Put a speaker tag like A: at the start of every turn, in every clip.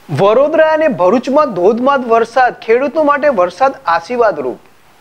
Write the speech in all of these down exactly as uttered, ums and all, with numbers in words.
A: વડોદરા અને ભરૂચમાં ધોધમાર વરસાદ, ખેડૂતો માટે વરસાદ આશીર્વાદરૂપ।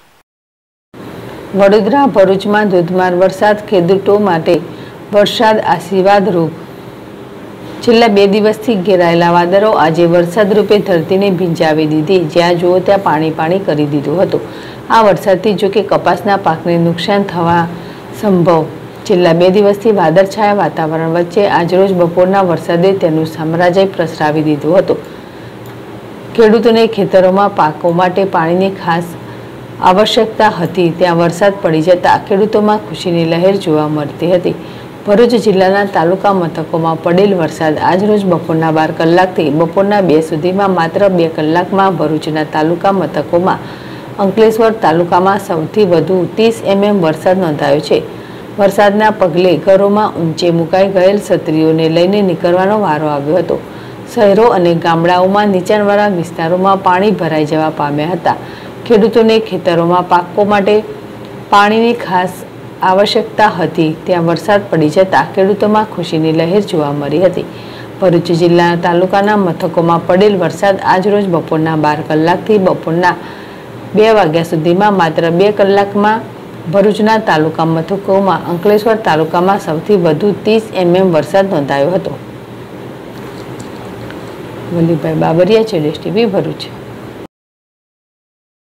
B: વડોદરા ભરૂચમાં ધોધમાર વરસાદ, ખેડૂતો માટે વરસાદ આશીર્વાદરૂપ। છેલ્લા બે દિવસથી ઘેરાયેલા વાદળો આજે વરસાદ રૂપે ધરતીને ભીંજાવી દીધી, જ્યાં જુઓ ત્યાં પાણી પાણી કરી દીધું હતું। આ વરસાદથી જોકે કપાસના પાકને નુકસાન થવા સંભવ। છેલ્લા બે દિવસથી વાદળછાયા વાતાવરણ વચ્ચે આજરોજ બપોરના વરસાદે તેનું સામ્રાજ્ય પ્રસરાવી દીધું હતું। ખેડૂતોને ખેતરોમાં પાકો માટે પાણીની ખાસ આવશ્યકતા હતી, ત્યાં વરસાદ પડી જતા ખેડૂતોમાં ખુશીની લહેર જોવા મળતી હતી। ભરૂચ જિલ્લાના તાલુકા મથકોમાં પડેલ વરસાદ આજરોજ બપોરના બાર કલાકથી બપોરના બે સુધીમાં માત્ર બે કલાકમાં ભરૂચના તાલુકા મથકોમાં અંકલેશ્વર તાલુકામાં સૌથી વધુ ત્રીસ એમએમ વરસાદ નોંધાયો છે। વરસાદના પગલે ઘરોમાં ઊંચે મુકાઈ ગયેલ છત્રીઓને લઈને નીકળવાનો વારો આવ્યો હતો। શહેરો અને ગામડાઓમાં નીચાણવાળા વિસ્તારોમાં પાણી ભરાઈ જવા પામ્યા હતા। ખેડૂતોને ખેતરોમાં પાકો માટે પાણીની ખાસ આવશ્યકતા હતી, ત્યાં વરસાદ પડી જતા ખેડૂતોમાં ખુશીની લહેર જોવા મળી હતી। ભરૂચ જિલ્લાના તાલુકાના મથકોમાં પડેલ વરસાદ આજરોજ બપોરના બાર કલાકથી બપોરના બે વાગ્યા સુધીમાં માત્ર બે કલાકમાં ભરૂચના તાલુકા મથકોમાં અંકલેશ્વર તાલુકામાં સૌથી વધુ ત્રીસ એમએમ વરસાદ નોંધાયો હતો। વલીભાઈ બાબરિયા, ચેડેશ ટીવી, ભરૂચ।